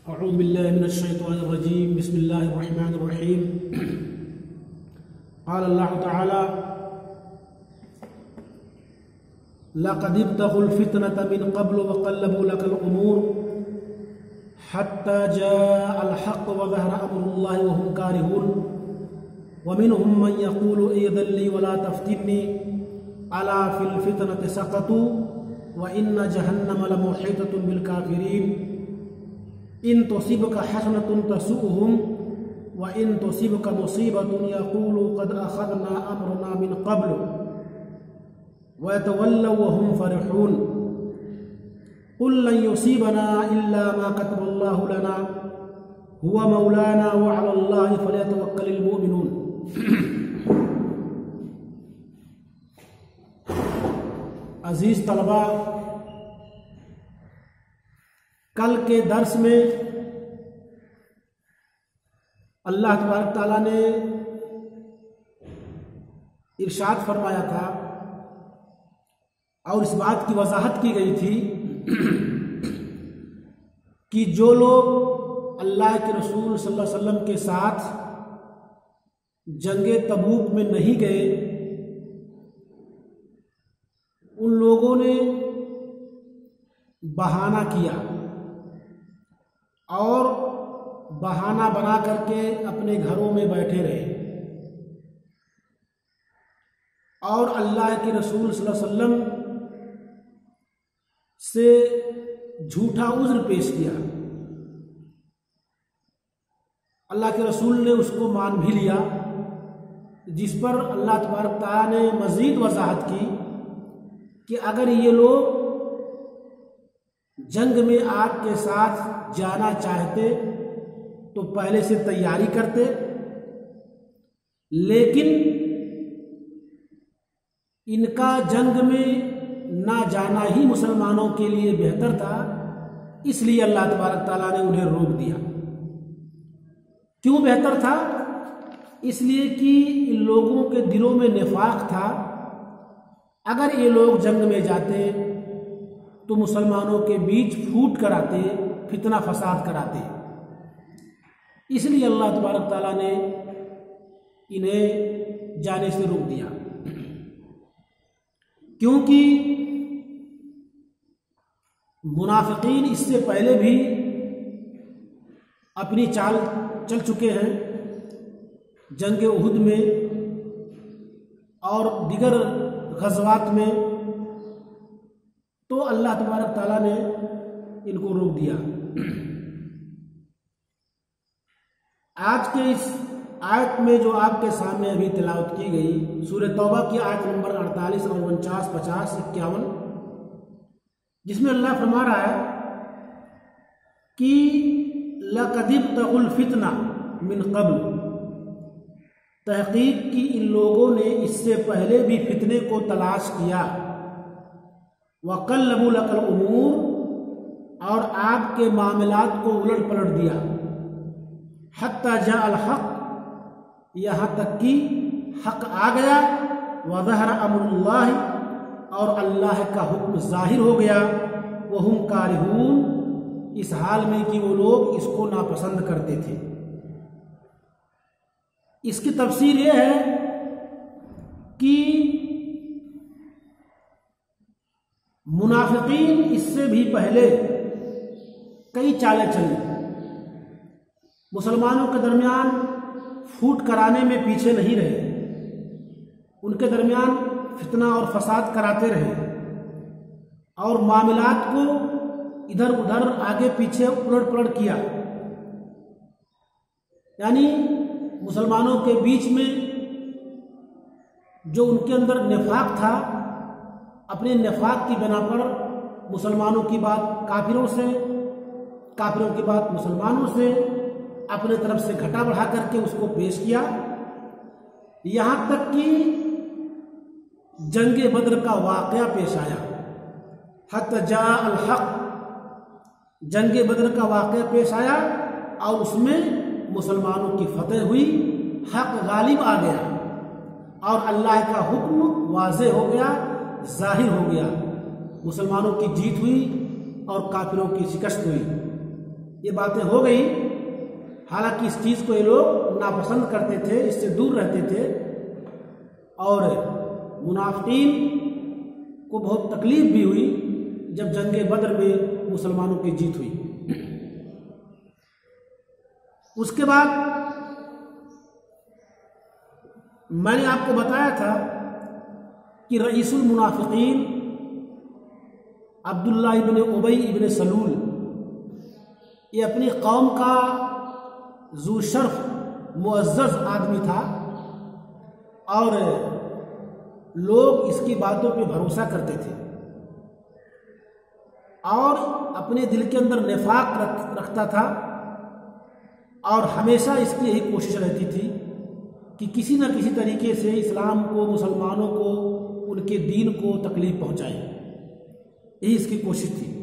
अऊज़ु बिल्लाहि मिनश्शैतानिर्रजीम बिस्मिल्लाहिर्रहमानिर्रहीम। क़ाल अल्लाहु तआला लक़द इब्तग़ुल फ़ितनता मिन क़ब्लु व क़ल्लबू लकल उमूर हत्ता जाअल हक़्क़ु व ज़हरा अम्रुल्लाहि व हुम कारिहून व मिनहुम मन यक़ूलु ऐज़न ली व ला तफ़्तिन्नी अला फ़िल फ़ितनति सक़तू व इन्न जहन्नम लमुहीततुन बिल काफ़िरीन इन तुसिबका हसनतुन तसुउहुम व इन तुसिबका मुसीबतुन यक़ूलू क़द अख़ज़ना अम्रना मिन क़ब्लु व यतवल्लव व हुम फ़रिहून क़ुल लन युसीबना इल्ला मा कतबल्लाहु लना हुवा मौलाना व अलल्लाहि फ़लयतवक्कलिल मुमिनून। अज़ीज़ तलबा, कल के दर्स में अल्लाह तबारक ताला ने इरशाद फरमाया था और इस बात की वजाहत की गई थी कि जो लोग अल्लाह के रसूल सल्लल्लाहु अलैहि वसल्लम के साथ जंगे तबूक में नहीं गए, उन लोगों ने बहाना किया और बहाना बना करके अपने घरों में बैठे रहे और अल्लाह के रसूल सल्लल्लाहु अलैहि वसल्लम से झूठा उज़्र पेश किया। अल्लाह के रसूल ने उसको मान भी लिया, जिस पर अल्लाह तबारक तआला ने मज़ीद वजाहत की कि अगर ये लोग जंग में आपके साथ जाना चाहते तो पहले से तैयारी करते, लेकिन इनका जंग में ना जाना ही मुसलमानों के लिए बेहतर था, इसलिए अल्लाह तबारक ताला ने उन्हें रोक दिया। क्यों बेहतर था? इसलिए कि इन लोगों के दिलों में निफाक था। अगर ये लोग जंग में जाते तो मुसलमानों के बीच फूट कराते, फितना फसाद कराते, इसलिए अल्लाह तबारक ताला ने इन्हें जाने से रोक दिया। क्योंकि मुनाफिकीन इससे पहले भी अपनी चाल चल चुके हैं जंग उहुद में और दीगर ग़ज़वात में, तो अल्लाह तबारक ताला ने इनको रोक दिया। आज के इस आयत में जो आपके सामने अभी तिलावत की गई, सूरह तौबा की आयत नंबर 48 और 49, 50, 51, जिसमें अल्लाह फरमा रहा है कि लक़द इब्तग़ुल फ़ितना मिन क़ब्ल, तहक़ीक़ की इन लोगों ने इससे पहले भी फितने को तलाश किया, वक़ल्लबू लकल उमूर, और आपके मामलात को उलट पलट दिया, हत्ता जाअल हक़, यहाँ तक कि हक़ आ गया, व ज़हरा अम्रुल्लाहि, और अल्लाह का हुक्म ज़ाहिर हो गया, व हुम कारिहून, इस हाल में कि वो लोग इसको नापसंद करते थे। इसकी तफसीर यह है कि मुनाफिकीन इससे भी पहले कई चालें चली, मुसलमानों के दरमियान फूट कराने में पीछे नहीं रहे, उनके दरमियान फितना और फसाद कराते रहे और मामलात को इधर उधर आगे पीछे उलट पलट किया। यानी मुसलमानों के बीच में जो उनके अंदर निफाक था, अपने निफाक की बिना पर मुसलमानों की बात काफिरों से, काफिरों की बात मुसलमानों से अपने तरफ से घटा बढ़ा करके उसको पेश किया, यहाँ तक कि जंगे बद्र का वाक़या पेश आया। हत्ता जाअल हक़, जंगे बद्र का वाक़या पेश आया और उसमें मुसलमानों की फतेह हुई, हक़ गालिब आ गया और अल्लाह का हुक्म वाज़ेह हो गया, ज़ाहिर हो गया, मुसलमानों की जीत हुई और काफिरों की शिकस्त हुई। ये बातें हो गई। हालांकि इस चीज़ को ये लोग नापसंद करते थे, इससे दूर रहते थे और मुनाफिकीन को बहुत तकलीफ भी हुई जब जंग बद्र में मुसलमानों की जीत हुई। उसके बाद मैंने आपको बताया था कि रईसुल मुनाफिकीन अब्दुल्ला इब्न उबई इब्न सलूल ये अपनी कौम का ज़ू शर्फ मुअज़्ज़ज़ आदमी था और लोग इसकी बातों पे भरोसा करते थे और अपने दिल के अंदर निफाक रखता था और हमेशा इसकी यही कोशिश रहती थी कि किसी न किसी तरीके से इस्लाम को, मुसलमानों को, उनके दीन को तकलीफ पहुंचाए। यही इसकी कोशिश थी।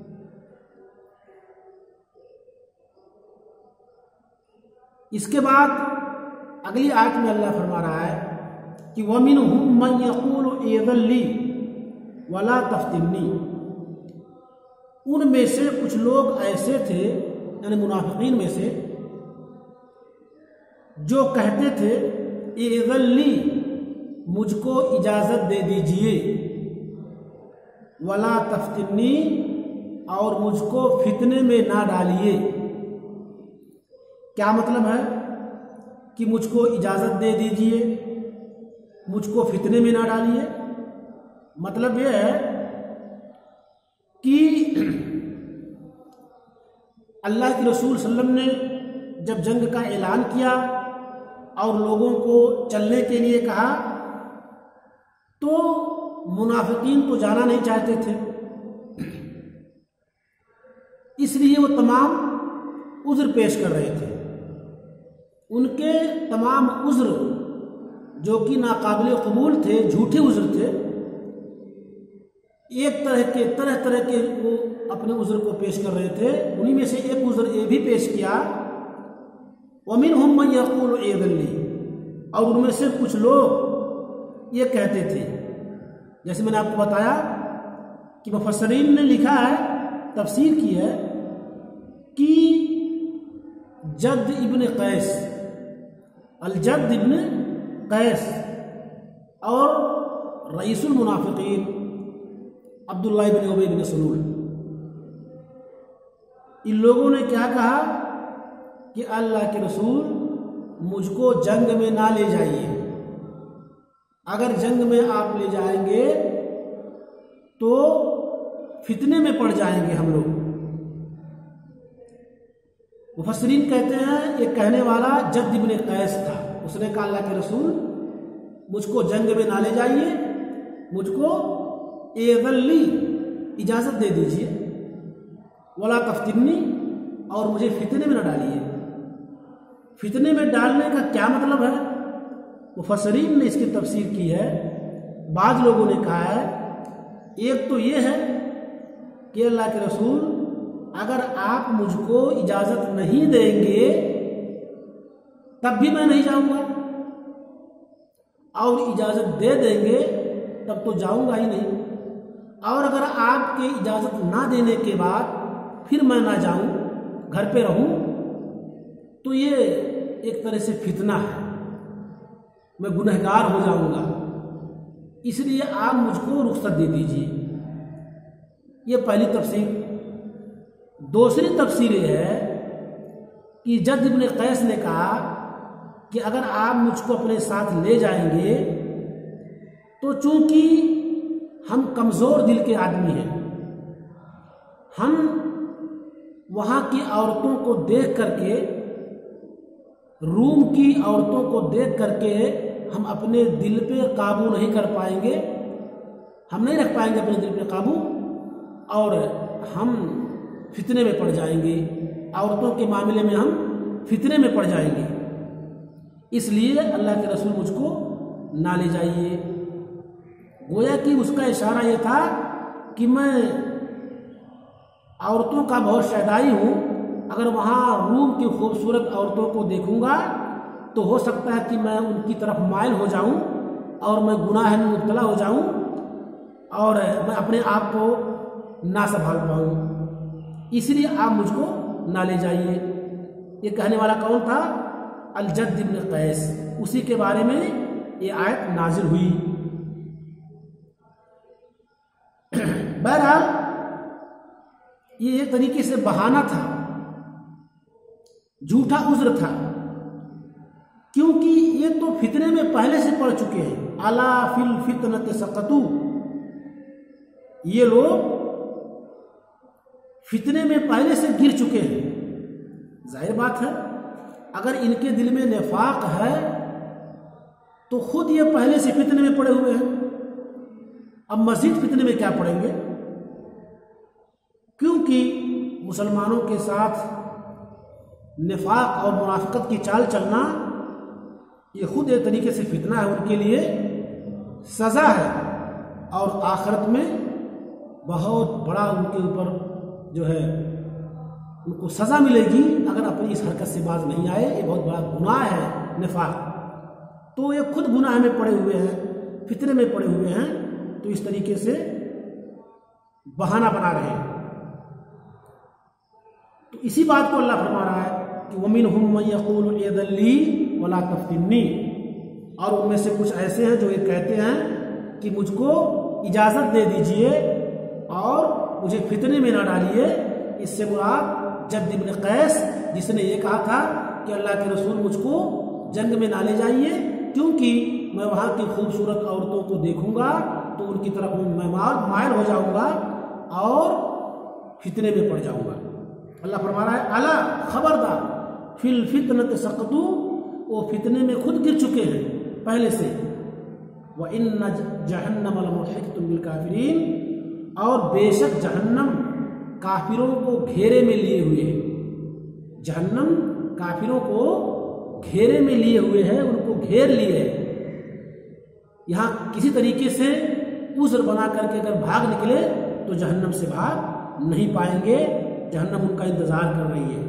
इसके बाद अगली आयत में अल्लाह फरमा रहा है कि वमिनहुम मन यक़ूलु इज़न ली वला तफ्तिनी। उनमें से कुछ लोग ऐसे थे, यानी मुनाफिकीन में से, जो कहते थे इज़न ली, मुझको इजाज़त दे दीजिए, वला तफ्तिनी, और मुझको फितने में ना डालिए। क्या मतलब है कि मुझको इजाज़त दे दीजिए, मुझको फितने में ना डालिए? मतलब यह है कि अल्लाह के रसूल सल्लल्लाहु अलैहि वसल्लम ने जब जंग का ऐलान किया और लोगों को चलने के लिए कहा तो मुनाफिकीन तो जाना नहीं चाहते थे, इसलिए वो तमाम उज़्र पेश कर रहे थे। उनके तमाम उज़्र जो कि नाकाबिल कबूल थे, झूठे उज़्र थे, एक तरह तरह के वो अपने उज़्र को पेश कर रहे थे। उन्हीं में से एक उज़्र ये भी पेश किया वमिनहुम मन यक़ूलु इज़न ली, और उनमें से कुछ लोग ये कहते थे, जैसे मैंने आपको बताया कि मुफस्सिरीन ने लिखा है, तफसीर की है कि जद्द इब्न कैस, अल-जद्द इब्न कैस और रईसुल मुनाफिकीन अब्दुल्ला इब्न उबई इब्न सलूल, इन लोगों ने क्या कहा कि अल्लाह के रसूल मुझको जंग में ना ले जाइए, अगर जंग में आप ले जाएंगे तो फितने में पड़ जाएंगे हम लोग। मुफस्सिरीन कहते हैं ये कहने वाला जद्द इब्न कैस था। उसने कहा अल्लाह के रसूल मुझको जंग में ना ले जाइए, मुझको एज़ल्ली इजाज़त दे दीजिए, वला तफ्तिनी, और मुझे फितने में न डालिए। फितने में डालने का क्या मतलब है? मुफस्सिरीन ने इसकी तफसीर की है। बाज़ लोगों ने कहा है एक तो ये है कि अल्लाह के रसूल अगर आप मुझको इजाज़त नहीं देंगे तब भी मैं नहीं जाऊंगा, और इजाज़त दे देंगे तब तो जाऊंगा ही नहीं, और अगर आपके इजाज़त ना देने के बाद फिर मैं ना जाऊं, घर पे रहूं, तो ये एक तरह से फितना है, मैं गुनहगार हो जाऊंगा, इसलिए आप मुझको रुख्सत दे दीजिए। ये पहली तफसीर। दूसरी तफसीर ये है कि जद्द इब्न कैस ने कहा कि अगर आप मुझको अपने साथ ले जाएंगे तो चूंकि हम कमज़ोर दिल के आदमी हैं, हम वहाँ की औरतों को देख करके, रूम की औरतों को देख करके हम अपने दिल पे काबू नहीं कर पाएंगे, हम नहीं रख पाएंगे अपने दिल पे काबू, और हम फितने में पड़ जाएंगे, औरतों के मामले में हम फितने में पड़ जाएंगे, इसलिए अल्लाह के रसूल मुझको ना ले जाइए। गोया कि उसका इशारा ये था कि मैं औरतों का बहुत शैदाई हूँ, अगर वहाँ रूम की खूबसूरत औरतों को देखूँगा तो हो सकता है कि मैं उनकी तरफ माइल हो जाऊँ और मैं गुनाह में मुब्तला हो जाऊँ और मैं अपने आप को ना संभाल पाऊँ, इसलिए आप मुझको ना ले जाइए। ये कहने वाला कौन था? अल-जद्द इब्न कैस। उसी के बारे में ये आयत नाजिल हुई। बहरहाल ये एक तरीके से बहाना था, झूठा उज़्र था, क्योंकि ये तो फितने में पहले से पड़ चुके हैं। अला फिल फितनत सकतू, ये लोग फितने में पहले से गिर चुके हैं। जाहिर बात है, अगर इनके दिल में निफाक है तो खुद ये पहले से फितने में पड़े हुए हैं। अब मजीद फितने में क्या पड़ेंगे? क्योंकि मुसलमानों के साथ निफाक और मुनाफिकत की चाल चलना ये खुद एक तरीके से फितना है, उनके लिए सज़ा है, और आखिरत में बहुत बड़ा उनके ऊपर जो है उनको सज़ा मिलेगी अगर अपनी इस हरकत से बाज नहीं आए। ये बहुत बड़ा गुनाह है निफाक। तो ये खुद गुनाह में पड़े हुए हैं, फितने में पड़े हुए हैं, तो इस तरीके से बहाना बना रहे हैं। तो इसी बात को अल्लाह फरमा रहा है कि वमिनहुम मन यक़ूलु इज़न ली वला तफ्तिन्नी, और उनमें से कुछ ऐसे हैं जो ये कहते हैं कि मुझको इजाज़त दे दीजिए और मुझे फितने में ना डालिए। इससे मुराद जद्द इब्न कैस, जिसने ये कहा था कि अल्लाह के रसूल मुझको जंग में ना ले जाइए, क्योंकि मैं वहाँ की खूबसूरत औरतों को देखूंगा तो उनकी तरफ मैं मायल हो जाऊंगा और फितने में पड़ जाऊंगा। अल्लाह फरमा रहा है अला खबरदार, फिल फितनत सकतू, वो फितने में खुद गिर चुके हैं पहले से। व इन्ना जहन्नम लमुहीतुम बिल काफिरीन, और बेशक जहन्नम काफिरों को घेरे में लिए हुए है। जहन्नम काफिरों को घेरे में लिए हुए है, उनको घेर लिए है। यहाँ किसी तरीके से उज़्र बना करके अगर भाग निकले तो जहन्नम से भाग नहीं पाएंगे, जहन्नम उनका इंतजार कर रही है।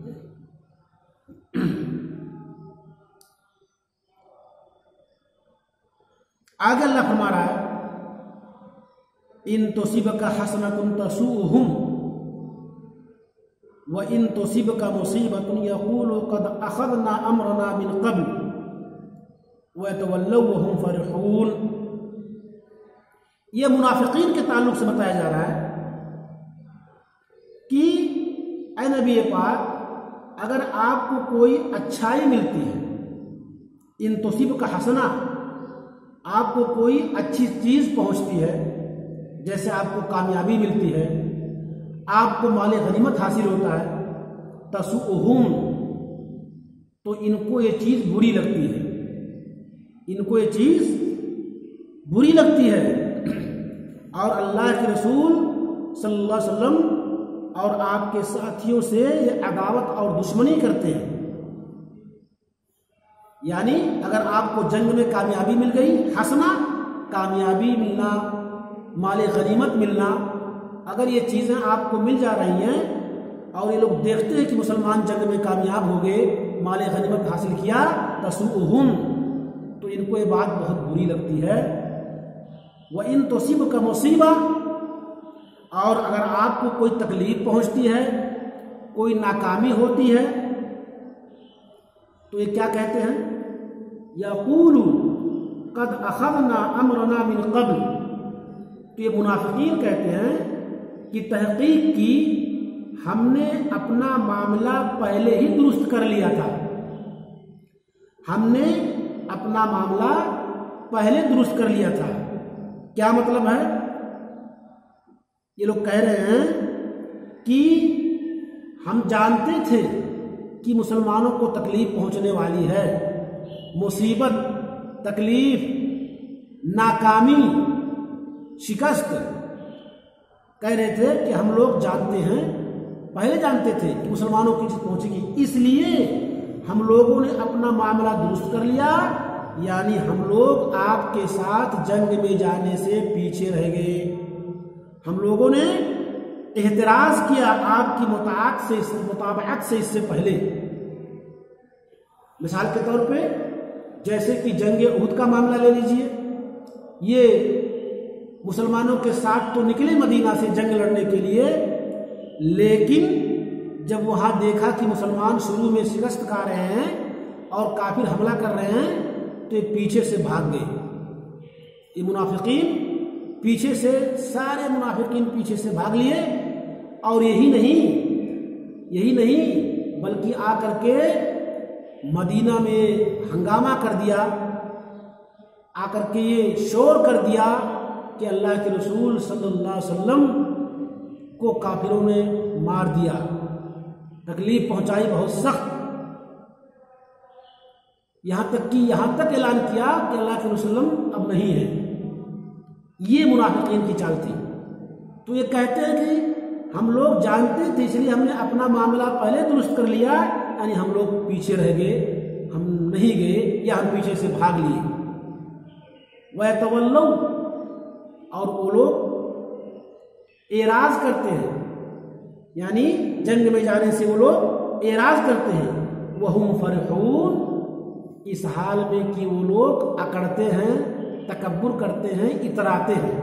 आगे अल्लाह फरमा रहा है इन तुसिबका हसनतुन तसूहुम व इन तुसिबका मुसीबतुन यक़ूलु क़द अख़ज़ना अमरना मिन क़ब्ल व यतवल्लौ व हुम फ़रिहून। यह मुनाफ़िक़ीन के ताल्लुक़ से बताया जा रहा है कि ऐ नबी पाक, अगर आपको कोई अच्छाई मिलती है, इन तुसिबका हसना, आपको कोई अच्छी चीज़ पहुँचती है, जैसे आपको कामयाबी मिलती है, आपको माले गनीमत हासिल होता है, तसूहुम, तो इनको ये चीज़ बुरी लगती है, इनको ये चीज़ बुरी लगती है। और अल्लाह के रसूल सल्लल्लाहु अलैहि वसल्लम और आपके साथियों से ये अदावत और दुश्मनी करते हैं। यानी अगर आपको जंग में कामयाबी मिल गई, हसना कामयाबी मिलना, माले गनीमत मिलना, अगर ये चीज़ें आपको मिल जा रही हैं और ये लोग देखते हैं कि मुसलमान जंग में कामयाब हो गए, माले गनीमत हासिल किया, तसूहुम, तो इनको ये बात बहुत बुरी लगती है। व इन तुसिबका मुसीबा, और अगर आपको कोई तकलीफ पहुंचती है, कोई नाकामी होती है, तो ये क्या कहते हैं? यक़ूलु क़द अख़ज़ना अमरना मिन क़ब्ल, तो ये मुनाफ़िक़ीन कहते हैं कि तहक़ीक़ की हमने अपना मामला पहले ही दुरुस्त कर लिया था, हमने अपना मामला पहले दुरुस्त कर लिया था। क्या मतलब है? ये लोग कह रहे हैं कि हम जानते थे कि मुसलमानों को तकलीफ पहुंचने वाली है, मुसीबत, तकलीफ, नाकामी, शिकस्त, कह रहे थे कि हम लोग जानते हैं, पहले जानते थे कि मुसलमानों की चीज पहुंचेगी, इसलिए हम लोगों ने अपना मामला दुरुस्त कर लिया। यानी हम लोग आपके साथ जंग में जाने से पीछे रह गए, हम लोगों ने एहतराज किया आपकी मुताबअत से इससे पहले। मिसाल के तौर पे जैसे कि जंग उहद का मामला ले लीजिए, ये मुसलमानों के साथ तो निकले मदीना से जंग लड़ने के लिए, लेकिन जब वहाँ देखा कि मुसलमान शुरू में शिकस्त खा रहे हैं और काफिर हमला कर रहे हैं तो ये पीछे से भाग गए। ये मुनाफिकीन पीछे से, सारे मुनाफिकीन पीछे से भाग लिए। और यही नहीं बल्कि आकर के मदीना में हंगामा कर दिया, आकर के ये शोर कर दिया कि अल्लाह के रसूल सल्लल्लाहु अलैहि वसल्लम को काफिरों ने मार दिया, तकलीफ पहुंचाई बहुत सख्त। यहाँ तक ऐलान किया कि अल्लाह के रसूल अब नहीं है। ये मुनाफिकीन की चाल थी। तो ये कहते हैं कि हम लोग जानते थे इसलिए हमने अपना मामला पहले दुरुस्त कर लिया, यानी हम लोग पीछे रह गए, हम नहीं गए या हम पीछे से भाग लिए। वह तवल्लौ, और वो लोग एराज करते हैं, यानी जंग में जाने से वो लोग एराज करते हैं। वहुम फरहून, इस हाल में कि वो लोग अकड़ते हैं, तकब्बुर करते हैं, इतराते हैं।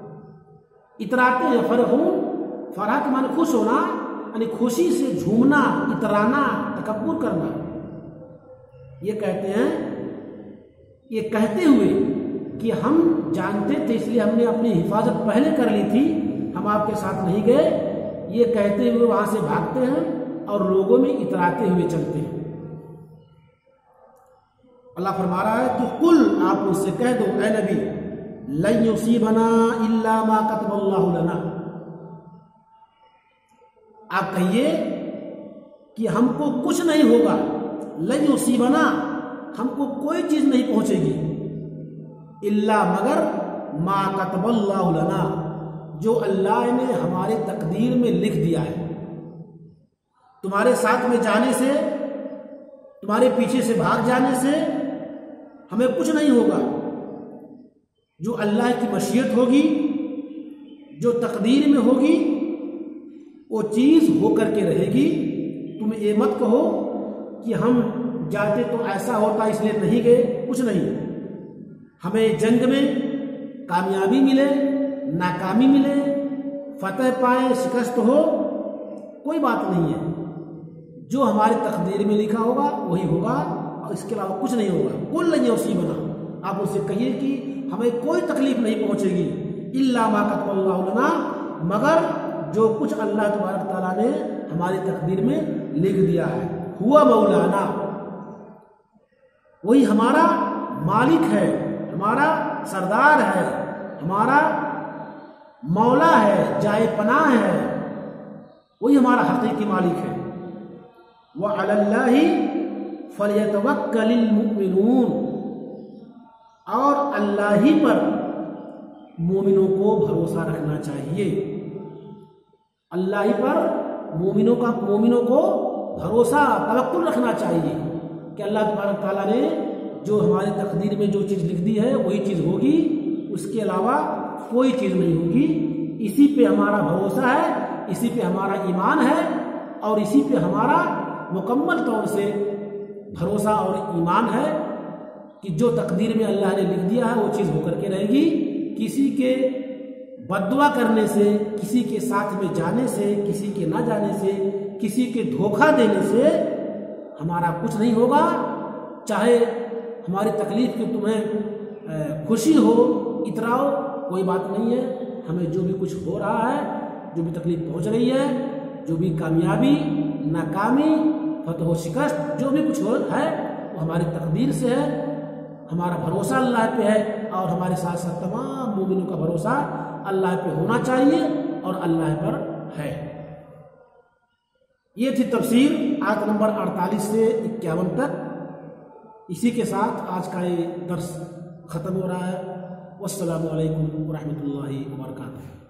फरहून, फरह के माने खुश होना, यानी खुशी से झूमना, इतराना, तकब्बुर करना। ये कहते हैं, ये कहते हुए कि हम जानते थे इसलिए हमने अपनी हिफाजत पहले कर ली थी, हम आपके साथ नहीं गए। ये कहते हुए वहां से भागते हैं और लोगों में इतराते हुए चलते हैं। अल्लाह फरमा रहा है कि कुल, आप उससे कह दो ऐ नबी, लन युसीबना इल्ला मा कतबल्लाहु लना, आप कहिए कि हमको कुछ नहीं होगा, लन युसीबना, हमको कोई चीज नहीं पहुंचेगी, इल्ला, मगर, मा कतबल्लाहु लना, जो अल्लाह ने हमारे तकदीर में लिख दिया है। तुम्हारे साथ में जाने से, तुम्हारे पीछे से भाग जाने से हमें कुछ नहीं होगा। जो अल्लाह की मशीयत होगी, जो तकदीर में होगी, वो चीज होकर के रहेगी। तुम ये मत कहो कि हम जाते तो ऐसा होता इसलिए नहीं गए, कुछ नहीं। हमें जंग में कामयाबी मिले, नाकामी मिले, फतह पाए, शिकस्त हो, कोई बात नहीं है। जो हमारे तकदीर में लिखा होगा वही होगा, और इसके अलावा कुछ नहीं होगा। कुल लन युसीबना, आप उससे कहिए कि हमें कोई तकलीफ नहीं पहुंचेगी, इल्ला मा कतबल्लाहु लना, मगर जो कुछ अल्लाह तबारक तआला ने हमारी तकदीर में लिख दिया है। हुआ मौलाना, वही हमारा मालिक है, हमारा सरदार है, हमारा मौला है, जाए पनाह है, वही हमारा हकीकी मालिक है। व अलल्लाहि फलयतवक्कलिल मुमिनून, और अल्लाह ही पर मोमिनों को भरोसा रखना चाहिए। अल्लाह ही पर मोमिनों को भरोसा, तवक्कुल रखना चाहिए कि अल्लाह तबारक तआला ने जो हमारी तकदीर में जो चीज़ लिख दी है वही चीज़ होगी, उसके अलावा कोई चीज़ नहीं होगी। इसी पे हमारा भरोसा है, इसी पे हमारा ईमान है, और इसी पे हमारा मुकम्मल तौर से भरोसा और ईमान है कि जो तकदीर में अल्लाह ने लिख दिया है वो चीज़ होकर के रहेगी। किसी के बद्दुआ करने से, किसी के साथ में जाने से, किसी के ना जाने से, किसी के धोखा देने से हमारा कुछ नहीं होगा। चाहे हमारी तकलीफ की तुम्हें खुशी हो, इतराओ, कोई बात नहीं है। हमें जो भी कुछ हो रहा है, जो भी तकलीफ पहुंच रही है, जो भी कामयाबी, नाकामी, फतह शिकस्त, जो भी कुछ हो है वो हमारी तकदीर से है। हमारा भरोसा अल्लाह पे है, और हमारे साथ साथ तमाम मोमिनों का भरोसा अल्लाह पे होना चाहिए और अल्लाह पर है। ये थी तफसीर आयत नंबर 48 से 51 तक। इसी के साथ आज का ये दर्स ख़त्म हो रहा है। वस्सलामु अलैकुम व रहमतुल्लाहि व बरकातुहू।